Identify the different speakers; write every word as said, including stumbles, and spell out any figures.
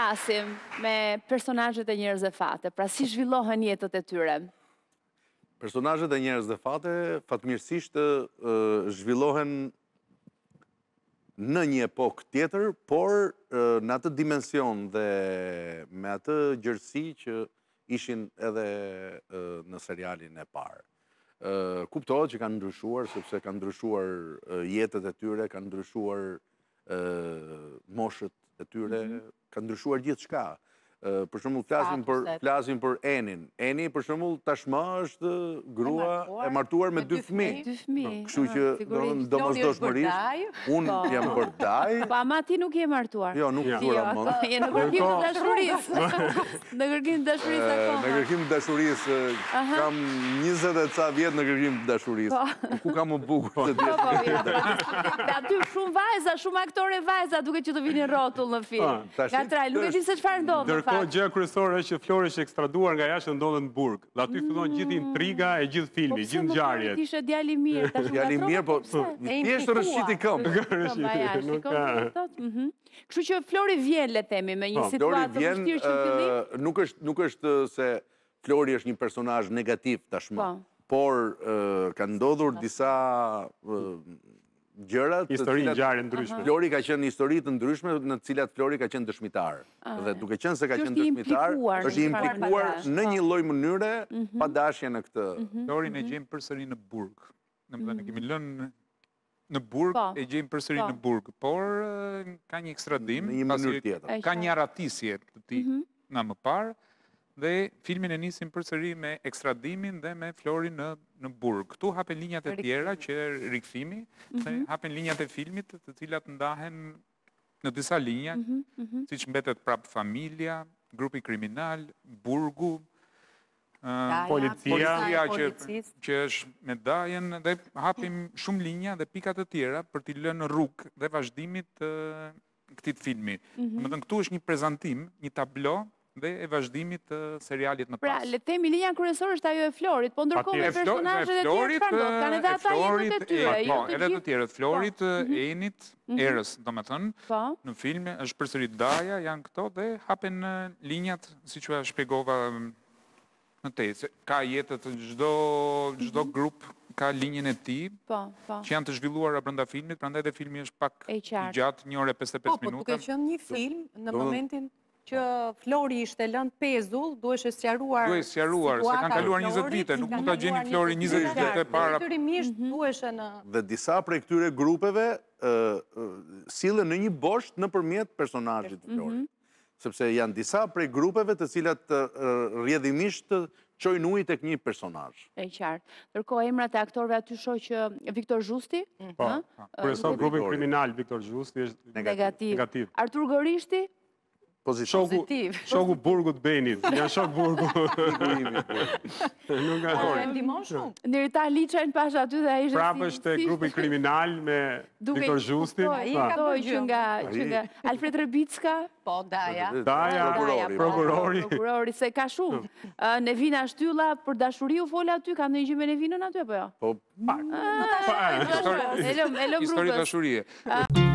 Speaker 1: flasim me personazhet e njerëzve fate? Pra si zhvillohen jetët e tyre?
Speaker 2: Personazhet e njerëzve fate fatmirësisht zhvillohen në një epokë tjetër, por në atë dimension dhe me atë gjërësi që ishin edhe në serialin e parë. Kuptohet që kanë ndryshuar, sepse kanë ndryshuar jetët e tyre, kanë ndryshuar moshët e tyre, kanë ndryshuar gjithë shka. Për shembull flasim për flasim për Enin. Eni për shembull tashmë është grua e martuar me dy fëmijë.
Speaker 1: Dy fëmijë.
Speaker 2: Kështu që domosdoshmërisht unë jam bërë daj.
Speaker 1: Po ama ti nuk je martuar.
Speaker 2: Jo, nuk jam martuar.
Speaker 1: Je në kërkim të dashurisë. Në kërkim të dashurisë akoma.
Speaker 2: Në kërkim të dashurisë kam njëzet e ca vjet në kërkim të dashurisë. Ku kam më bukur se ti.
Speaker 1: Aty shumë vajza, shumë aktore vajza duke që të vinin rrotull në film. Gatraj, nuk e di se çfarë ndodh.
Speaker 3: Ndërkohë gjë kryesore është që Flori është ekstraduar nga jashtë ndodhet në burg. Dhe aty fillon gjithë intriga e gjithë filmi, gjithë ngjarjet.
Speaker 1: Po ishte djali i mirë, tash.
Speaker 2: Djali i mirë, po thjesht rrshiti këmbë.
Speaker 1: Kështu që Flori vjen, le themi, me një situatë të vështirë që në fillim.
Speaker 2: Nuk është nuk është se Flori është një personazh negativ tashmë, por kanë ndodhur disa gjërat,
Speaker 3: histori ngjarje ndryshme.
Speaker 2: Flori ka qenë histori të ndryshme në të cilat Flori ka qenë dëshmitar. Dhe duke qenë se ka qenë dëshmitar, është implikuar në një lloj mënyre pa dashje në këtë.
Speaker 4: Florin e gjejmë përsëri në burg. Domethënë kemi lënë në burg, e gjejmë përsëri në burg, por ka një ekstradim,
Speaker 2: në një mënyrë tjetër.
Speaker 4: Ka një aratisje të tij nga më parë. Dhe filmin e nisim përsëri me ekstradimin dhe me Florin në burg. Këtu hapen linjat e tjera që rikthimi, hapen linjat e filmit të cilat ndahen në disa linja, siç mbetet prap familja, grupi kriminal, burgu, policia që është me dajen, dhe hapim shumë linja dhe pika të tjera për t'i lënë rrugë dhe vazhdimit të këtij filmi. Domethënë këtu është një prezantim, një tablo dhe e vazhdimit të serialit më pas.
Speaker 1: Pra, le themi linja kryesore është ajo e Florit, po ndërkohë me personazhet e tjerë çfarë ndodh? Kanë edhe ata jetët e tyre.
Speaker 4: Po, edhe të tjerët, Florit, Enit, Erës, domethënë, në film është përsëri daja, janë këto dhe hapen linjat, siç u shpjegova më tej, ka jetët çdo çdo grup ka linjën e tij, që janë të zhvilluara brenda filmit, prandaj edhe filmi është pak i gjatë, një orë e pesëdhjetë e pesë minuta.
Speaker 5: Po, duke qenë një film në momentin që Flori ishte lënë pezull, duhej sqaruar.
Speaker 4: Duhej sqaruar, se kanë kaluar njëzet vite, nuk mund ta gjeni Flori njëzet vite para.
Speaker 5: Detyrimisht duhej në
Speaker 2: Dhe disa prej këtyre grupeve sillen në një bosht nëpërmjet personazhit të Florit. Sepse janë disa prej grupeve të cilat rrjedhimisht çojnë ujë tek një personazh.
Speaker 1: E qartë. Ndërkohë emrat e aktorëve aty shoh që Viktor Zhusti,
Speaker 3: po, kryesor grupi kriminal Viktor Zhusti është negativ.
Speaker 1: Artur Gorishti
Speaker 3: Pozitiv. Shoku burgut Benit, janë shok burgu.
Speaker 5: Nuk ka dorë. Ndihmon shumë.
Speaker 1: Neritar Liçajn pash aty dhe ai ishte.
Speaker 3: Prapë është grupi kriminal me Viktor Zhustin.
Speaker 1: Po, ai ka që nga që nga Alfred Rebicka,
Speaker 5: po Daja.
Speaker 3: Daja, prokurori.
Speaker 1: Prokurori se ka shumë. Nevina Shtylla për dashuri u fol aty, ka ndonjë gjë me Nevinën aty apo jo?
Speaker 2: Po, pak.
Speaker 1: Elëm, elëm grupës.
Speaker 4: Histori dashurie.